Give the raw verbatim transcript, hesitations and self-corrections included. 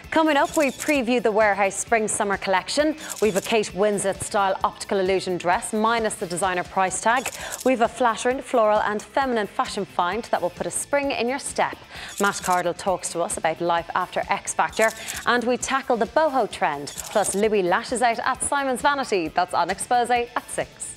Coming up, we preview the Warehouse Spring-Summer collection. We've a Kate Winslet style optical illusion dress, minus the designer price tag. We've a flattering, floral and feminine fashion find that will put a spring in your step. Matt Cardle talks to us about life after X Factor, and we tackle the boho trend. Plus, Louis lashes out at Simon's vanity. That's on Xposé at six.